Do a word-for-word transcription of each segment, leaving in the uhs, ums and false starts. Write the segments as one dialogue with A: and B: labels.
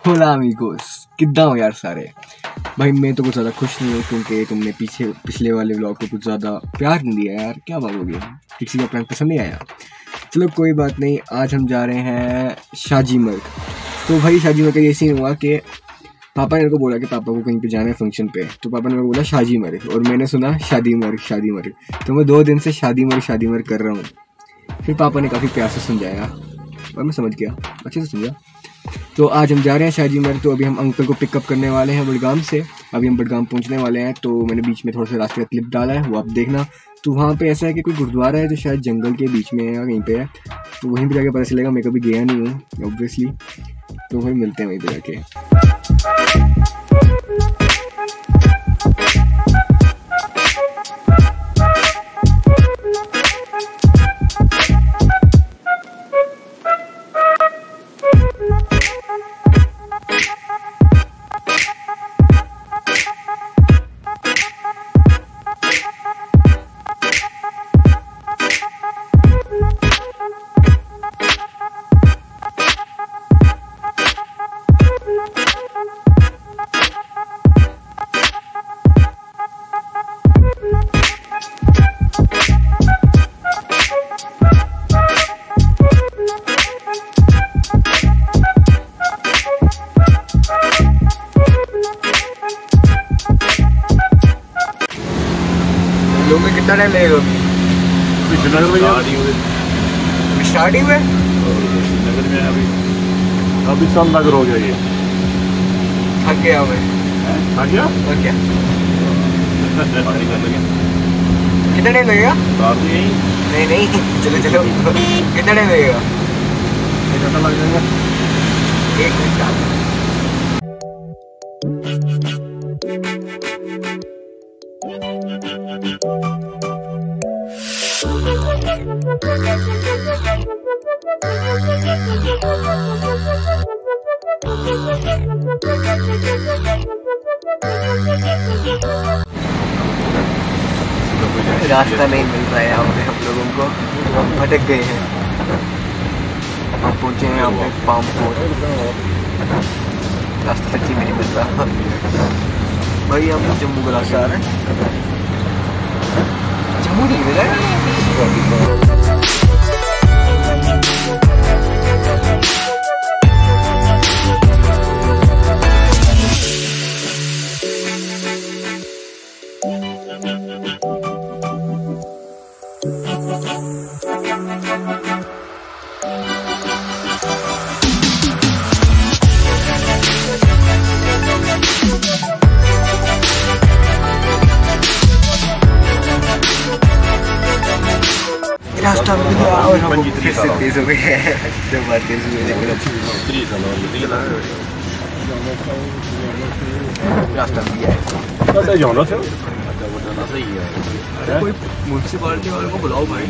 A: होला अमीगोस, किद्दां हो यार सारे। भाई मैं तो कुछ ज़्यादा खुश नहीं हूँ क्योंकि तुमने पीछे पिछले वाले व्लॉग को कुछ ज़्यादा प्यार नहीं दिया यार, क्या बात हो गई, किसी का प्लान पसंद नहीं आया। चलो कोई बात नहीं, आज हम जा रहे हैं शादी मर्ग। तो भाई शादी मर्ग का ये सीन हुआ कि पापा ने मेरे को बोला कि पापा को कहीं पे जाना है फंक्शन पे, तो पापा ने मेरे को बोला शादी मर्ग, और मैंने सुना शादी मर्ग शादी मर्ग, तो मैं दो दिन से शादी मर्ग शादी मर्ग कर रहा हूँ। फिर पापा ने काफ़ी प्यार से समझाया और मैं समझ गया, अच्छे से समझा। तो आज हम जा रहे हैं शादी मर्ग। तो अभी हम अंकल को पिकअप करने वाले हैं बडगाम से, अभी हम बडगाम पहुंचने वाले हैं। तो मैंने बीच में थोड़ा सा रास्ते का क्लिप डाला है, वो आप देखना। तो वहाँ पे ऐसा है कि कोई गुरुद्वारा है जो शायद जंगल के बीच में है या कहीं पे है, तो वहीं पे जाके पता चलेगा। मैं कभी गया नहीं हूँ ऑब्वियसली, तो वहीं मिलते हैं वहीं पे जाके। लोग में कितना टाइम लगेगा? स्टार्टिंग में
B: नगर में अभी अभी सन नगर हो गया ये।
A: थक गया मैं।
B: थक गया?
A: और क्या? कितना टाइम लगेगा? नहीं नहीं चलो चलो कितना टाइम लगेगा?
B: एक घंटा लग जाएगा।
A: एक घंटा रास्ता नहीं मिल रहा है यहाँ पे हम लोगों को, हम भटक गए हैं। हम पहुँचे हैं यहाँ पे पामपोर, रास्ता सच्ची में नहीं मिल रहा भाई। हम जम्मू का रास्ता आ रहा है, जम्मू नहीं मिल रहा है। रास्ता मिल गया और हम फिर से तेज हो गए हैं। जब बात तेज हुई लेकिन रास्ता मिल गया है। कोई म्यूनसिपालिटी वाले को बुलाओ भाई।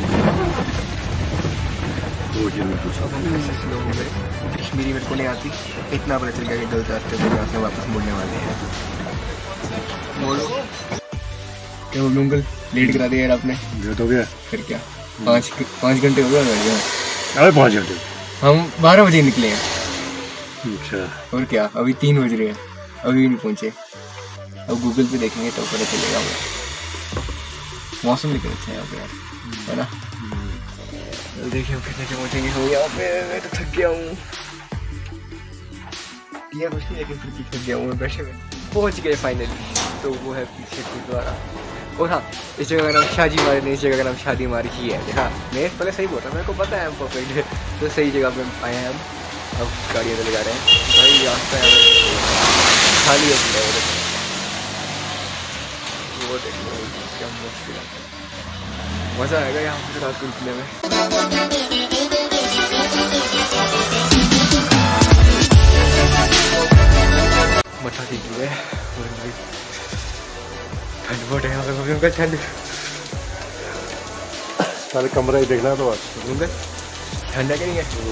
A: कश्मीरी मेरे को नहीं आती, इतना पता चल गया कि गलत रास्ते से यहाँ से वापस मुड़ने वाले हैं। बोलो क्या बोलूँ अंकल, लेट करा दिया यार आपने।
B: लेट हो गया
A: फिर क्या, पाँच पाँच घंटे हो गए गाड़ी में।
B: अरे पाँच घंटे
A: हम बारह बजे निकले हैं।
B: अच्छा
A: और क्या, अभी तीन बज रहे हैं, अभी भी नहीं पहुँचे। अब गूगल पे देखेंगे तो पता चलेगा। मौसम लेकिन अच्छा है यहाँ पे यार, है ना। देखिए हम कितने पहुँचेंगे। हो यहाँ पे मैं तो थक गया हूँ, किया कुछ नहीं लेकिन फिर भी थक गया हूँ मैं। वैसे में पहुँच गए फाइनली। तो वो है पीछे गुरुद्वारा। और हाँ, इस जगह का नाम शादी मार्ग नहीं, इस जगह का नाम शादी मार्ग ही है। देखा मैं पहले सही बोल रहा, मेरे को पता है हम परफेक्ट है। तो सही जगह पे आए हैं हम। अब गाड़ियाँ चले जा रहे हैं भाई। रास्ता खाली है, वो देखो क्या मुश्किल है। मज़ा आएगा यहाँ पे रात को निकलने में। मठा टेक हुए ठंड बहुत है यहाँ पे। ठंड
B: सारे कमरा ही देखना तो
A: ठंडा क्या नहीं है।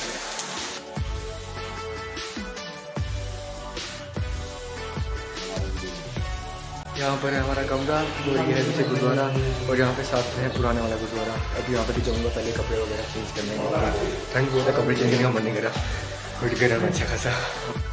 A: यहाँ पर है हमारा कमरा, और ये है पीछे गुरुद्वारा, और यहाँ पे साथ में है पुराने वाला गुरुद्वारा। अभी यहाँ पर जाऊँगा पहले कपड़े वगैरह चेंज करने के बाद। ठंड बहुत है, कपड़े चेंज करने का मन नहीं करा, उठ के रहना अच्छा खासा।